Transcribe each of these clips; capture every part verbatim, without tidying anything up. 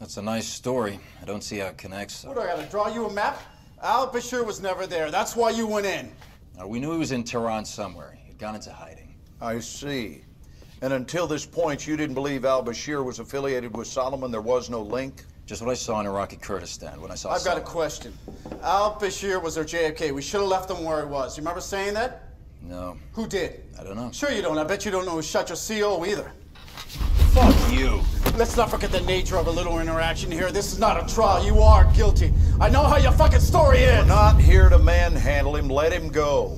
That's a nice story. I don't see how it connects. What, do I gotta draw you a map? Al-Bashir was never there. That's why you went in. Uh, we knew he was in Tehran somewhere. He'd gone into hiding. I see. And until this point, you didn't believe al-Bashir was affiliated with Solomon? There was no link? Just what I saw in Iraqi Kurdistan when I saw I've Solomon. got a question. Al-Bashir was our J F K. We should have left him where he was. You remember saying that? No. Who did? I don't know. Sure you don't. I bet you don't know who shot your C O either. Fuck you. Let's not forget the nature of a little interaction here. This is not a trial. You are guilty. I know how your fucking story is. We're not here to manhandle him. Let him go.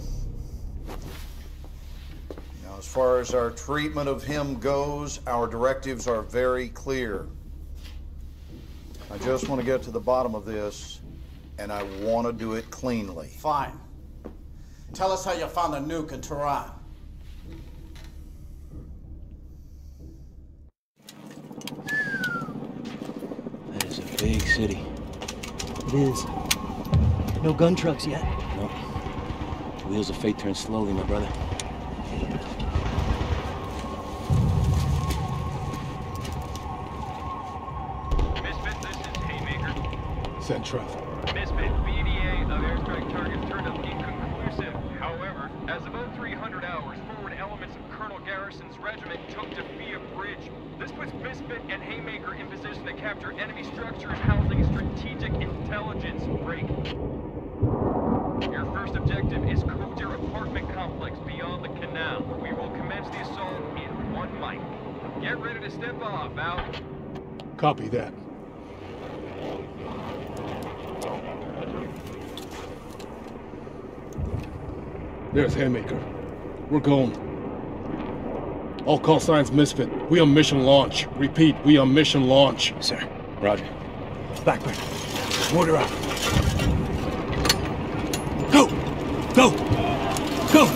Now, as far as our treatment of him goes, our directives are very clear. I just want to get to the bottom of this, and I want to do it cleanly. Fine. Tell us how you found the nuke in Tehran. That is a big city. It is. No gun trucks yet. Nope. The wheels of fate turn slowly, my brother. Misfit, this is Haymaker. Send traffic. Misfit, B D A of airstrike targets turned up inconclusive. However, as of oh three hundred hours, forward elements of Colonel Garrison's regiment took Defia Bridge. This puts Misfit and Haymaker in position to capture enemy structures housing strategic intelligence break. Your first objective is Kodir apartment complex beyond the canal. We will commence the assault in one mic. Get ready to step off, out. Copy that. There's Haymaker. We're going. All call signs Misfit. We on mission launch. Repeat, we on mission launch. Sir. Roger. Blackburn. Order out. Go! Go! Go!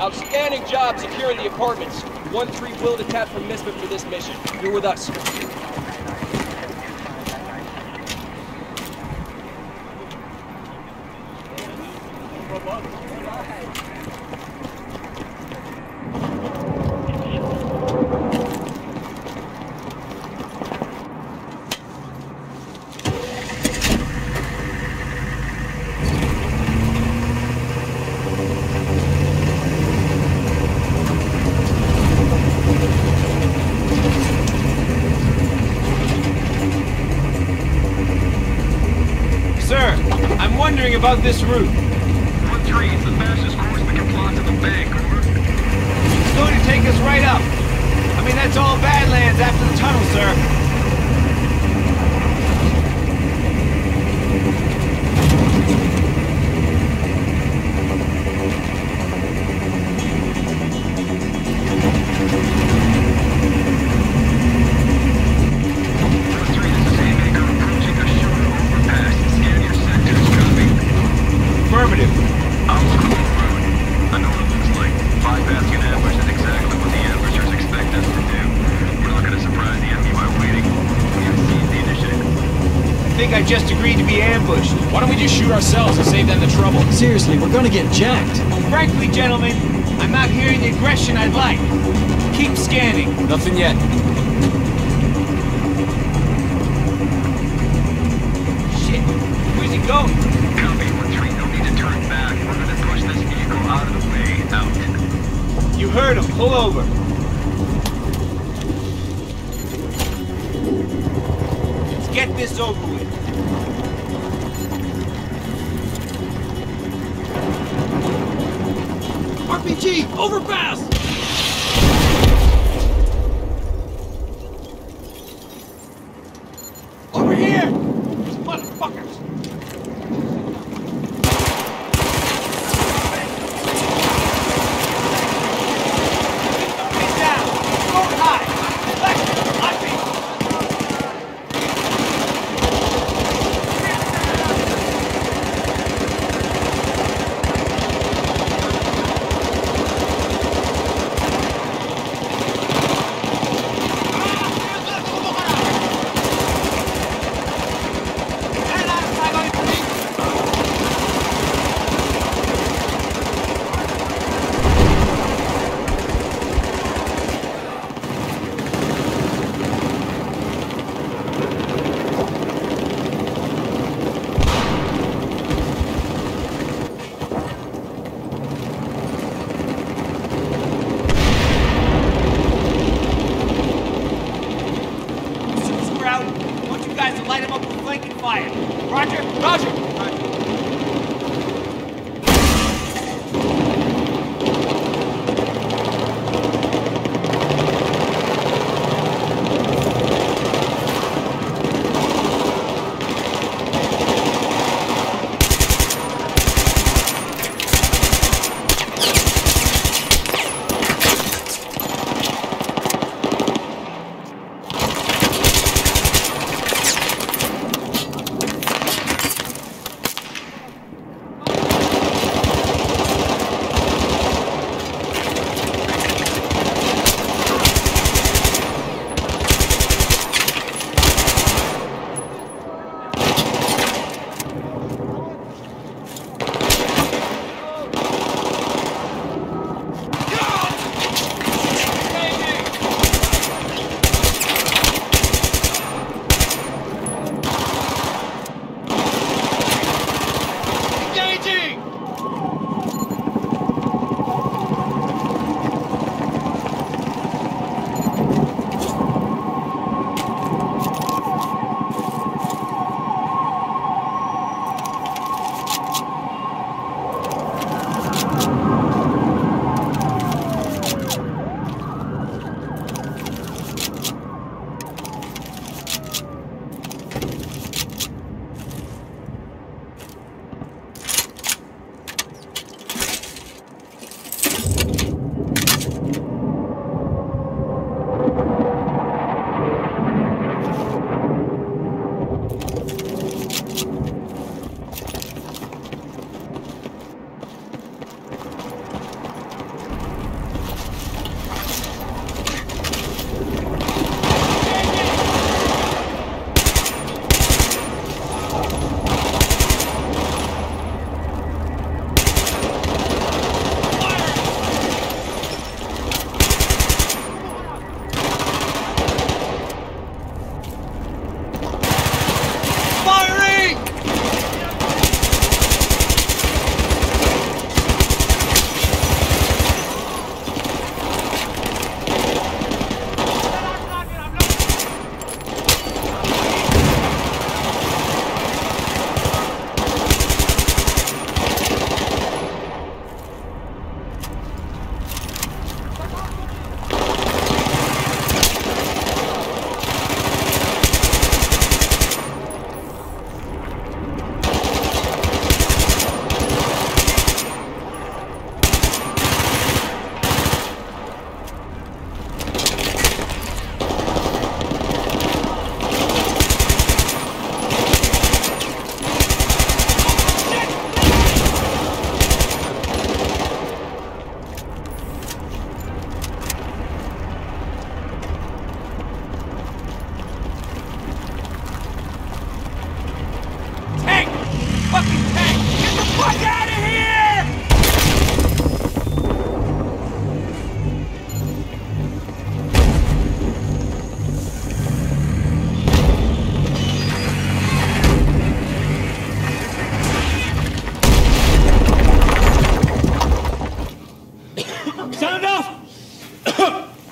Outstanding job securing the apartments. one three will detach from Misfit for this mission. You're with us. About this route. one three, it's the fastest course we can plot to the bank, over. It's going to take us right up. I mean, that's all Badlands after the tunnel, sir. I just agreed to be ambushed. Why don't we just shoot ourselves and save them the trouble? Seriously, we're gonna get jacked. Frankly, gentlemen, I'm not hearing the aggression I'd like. Keep scanning. Nothing yet. Shit, where's he going? Copy, one three, no need to turn back. We're gonna push this vehicle out of the way, out. You heard him, pull over. Let's get this over with. R P G, overpass! Over here! These motherfuckers! Get down! Go high! Left! On me!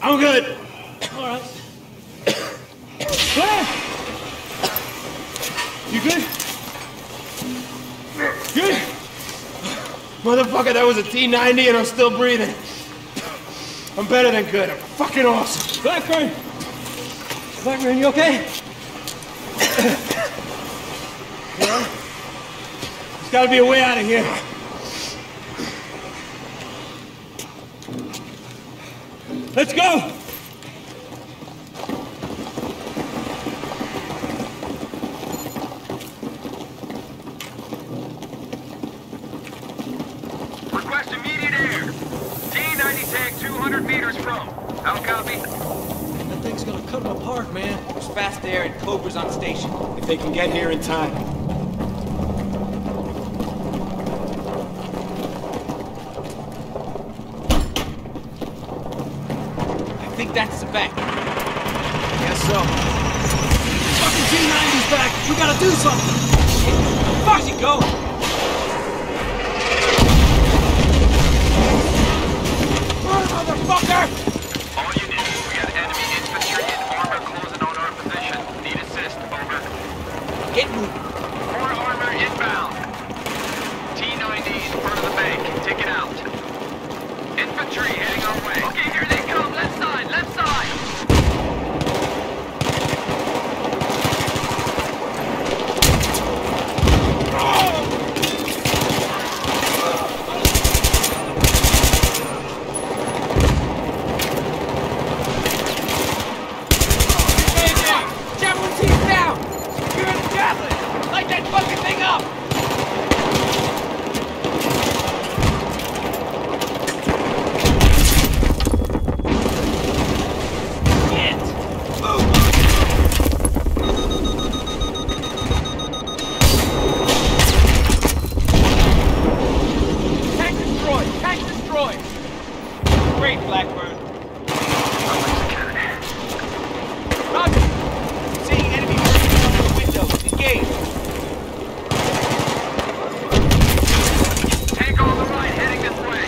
I'm good. All right. Claire! You good? Good? Motherfucker, that was a T ninety and I'm still breathing. I'm better than good. I'm fucking awesome. Blackburn! Blackburn, you okay? Yeah? There's gotta be a way out of here. Let's go! Request immediate air. T ninety tank two hundred meters from. How copy? That thing's gonna cut them apart, man. There's fast air and Cobra's on station. If they can get here in time. I think that's the back. Guess so. Fucking T ninety's back! We gotta do something! Where's he going? Run, motherfucker! All units, we got enemy infantry and armor closing on our position. Need assist, over. Get moving. More armor inbound. T ninety in front of the bank. Take it out. Infantry heading our way. Okay, here they come. Left side, left side. Javelin's he's down! You're in the javelin! Light that fucking thing up! Tank destroyed! Tank destroyed! Great, Blackburn. Roger! Seeing enemy working on the windows. Engage! Tank on the right, heading this way.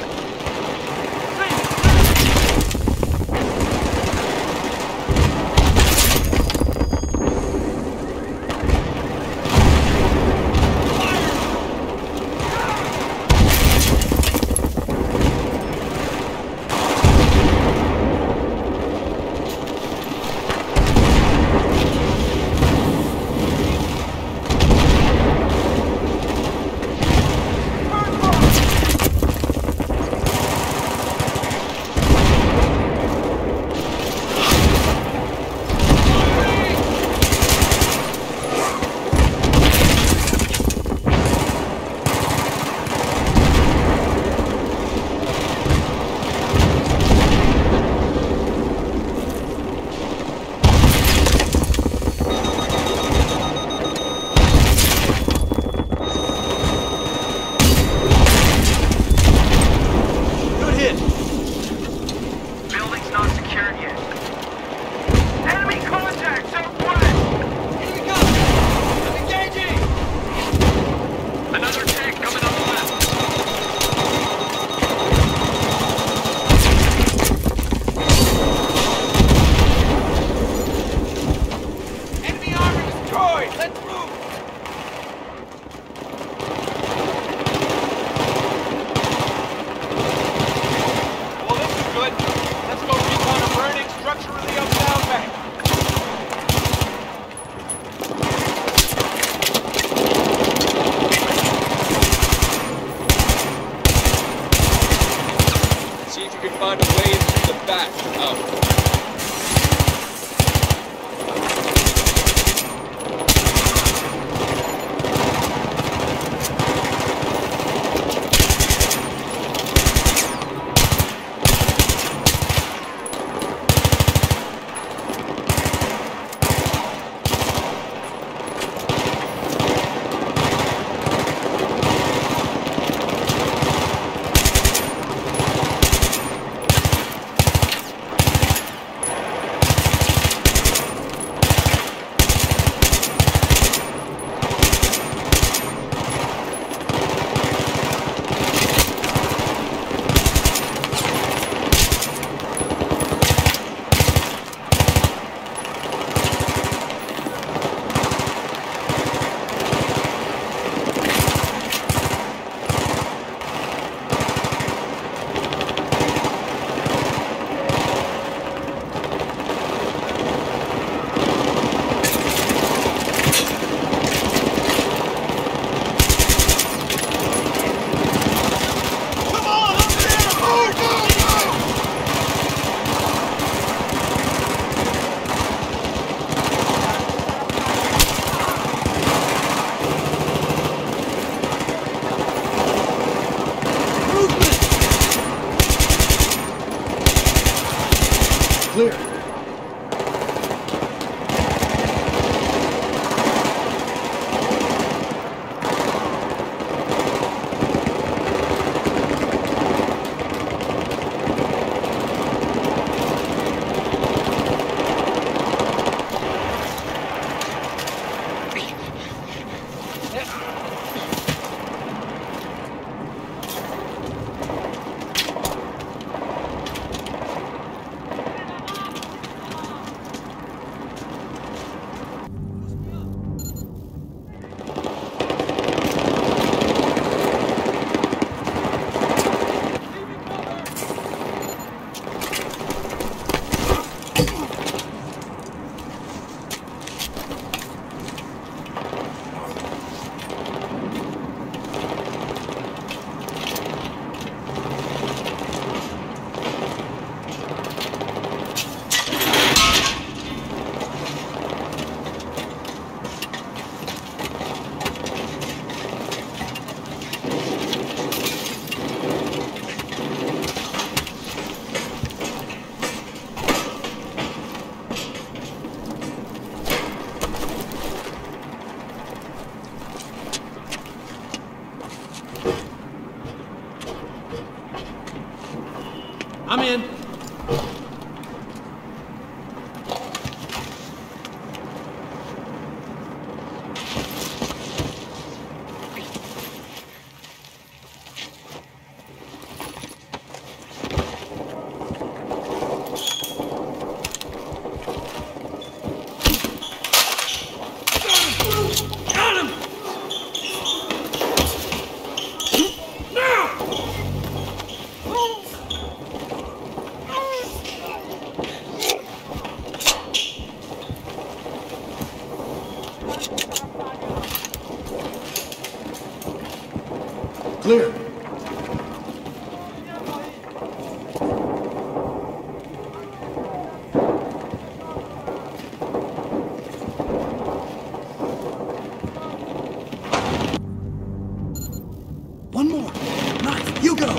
Good hit. Building's not secured yet. Enemy contact, southwest! Here we go! Engaging! Another tank coming on the left. Enemy armor destroyed! Let's move! Well, this is good. Let's go recon a burning structure in the uptown bank. See if you can find a way in through the back. Out. Clear. I'm in. Clear. One more. Knife, you go.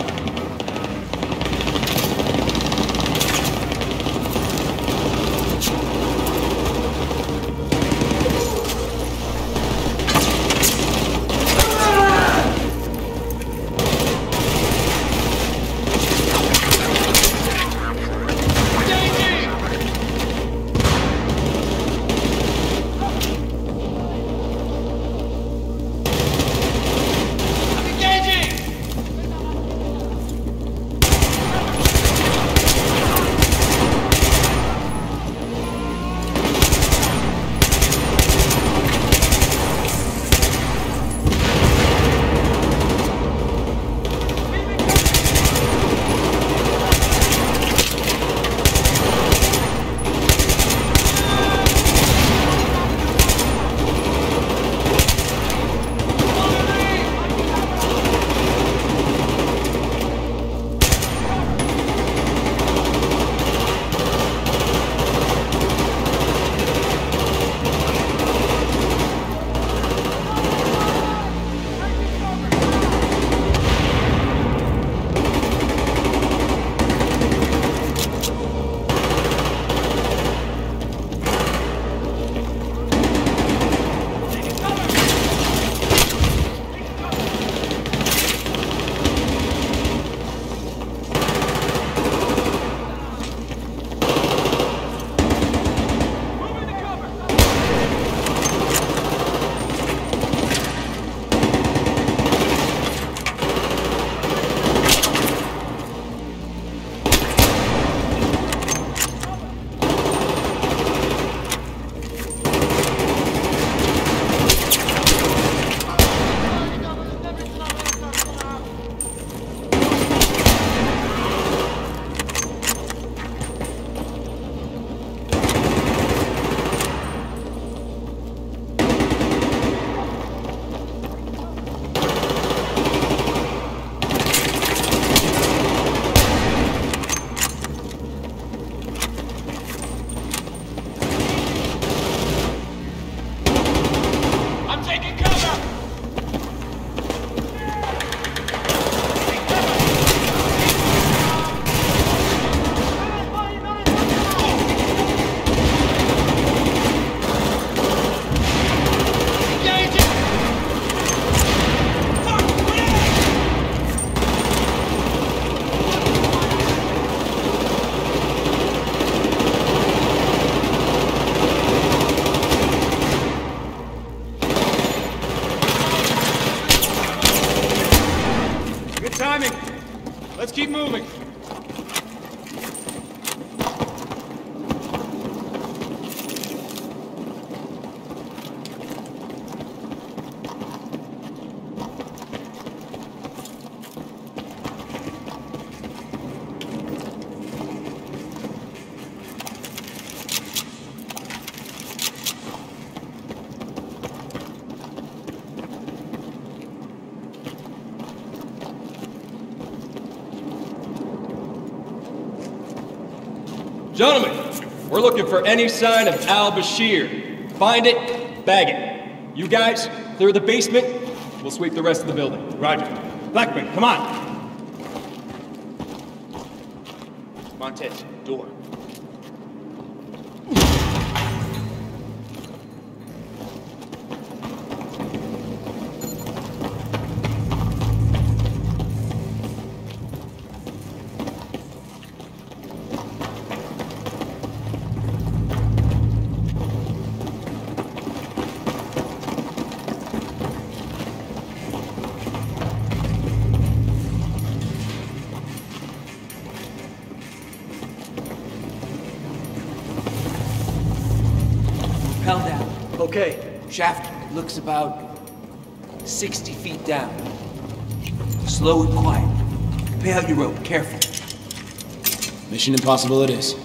Gentlemen, we're looking for any sign of al-Bashir. Find it, bag it. You guys, clear the basement. We'll sweep the rest of the building. Roger. Blackburn, come on. Montez, door. Rappel down. Okay. Shaft looks about sixty feet down. Slow and quiet. Pay out your rope, careful. Mission impossible it is.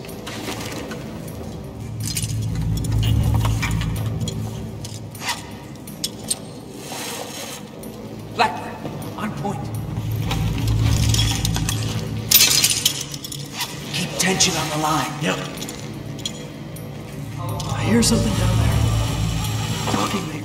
Blackburn, on point. Keep tension on the line. Yep. I hear something down there. Talking maybe.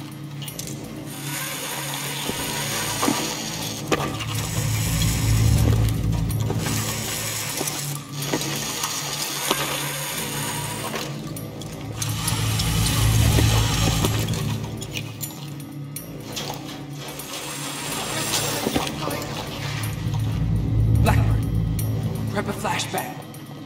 Blackburn, prep a flashback.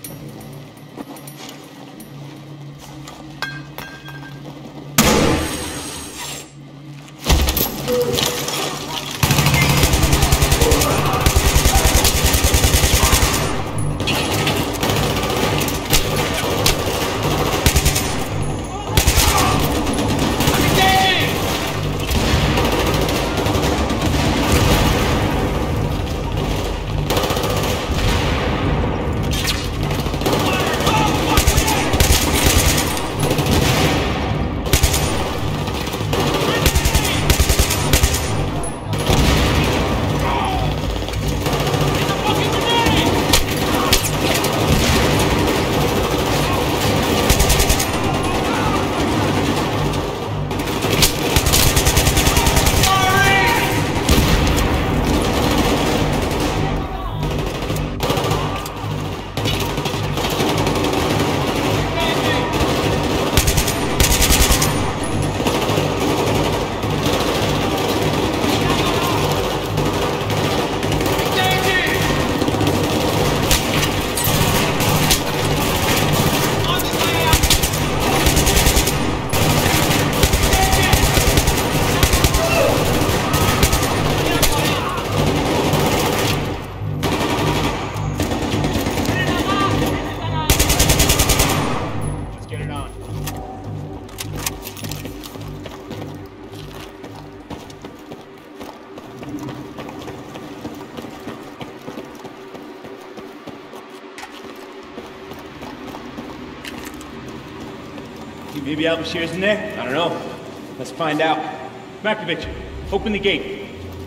Maybe al-Bashir's in there? I don't know. Let's find out. Markovic, open the gate.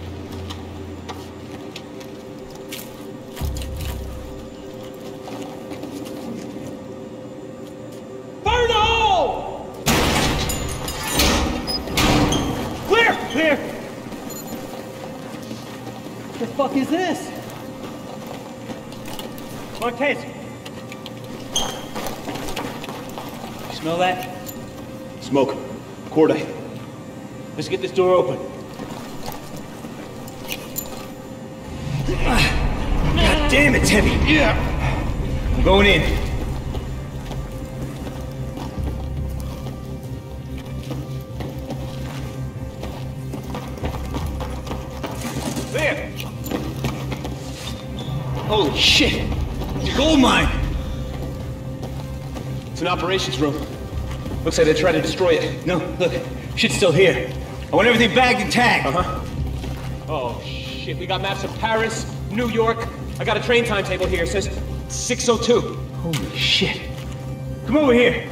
Fire in the hole! Clear! Clear! What the fuck is this? Montez! You smell that? Smoke. Cordite. Let's get this door open. God damn, it's heavy. Yeah. I'm going in. There. Holy shit. It's a gold mine. It's an operations room. Looks like they tried to destroy it. No, look, shit's still here. I want everything bagged and tagged. Uh-huh. Oh, shit. We got maps of Paris, New York. I got a train timetable here. It says six oh two. Holy shit. Come over here.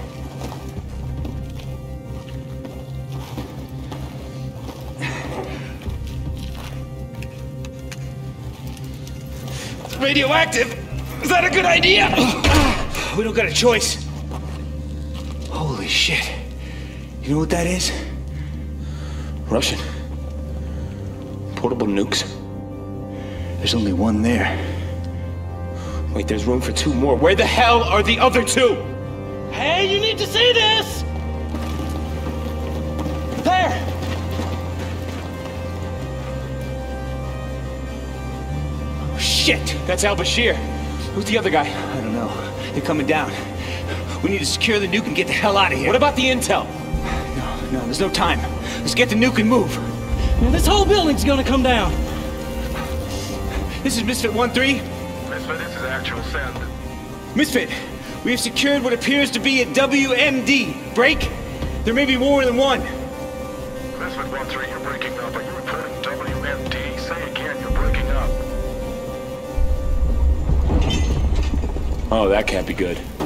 Radioactive? Is that a good idea? We don't got a choice. Holy shit. You know what that is? Russian. Portable nukes. There's only one there. Wait, there's room for two more. Where the hell are the other two? Hey, you need to see this! There! Shit! That's Al-Bashir. Who's the other guy? I don't know. They're coming down. We need to secure the nuke and get the hell out of here. What about the intel? No, no, there's no time. Let's get the nuke and move. Now, this whole building's gonna come down. This is Misfit one three. Misfit, this is actual send. Misfit, we have secured what appears to be a W M D. Break? There may be more than one. Misfit one three, you're breaking up. Are you reporting W M D? Say again, you're breaking up. Oh, that can't be good.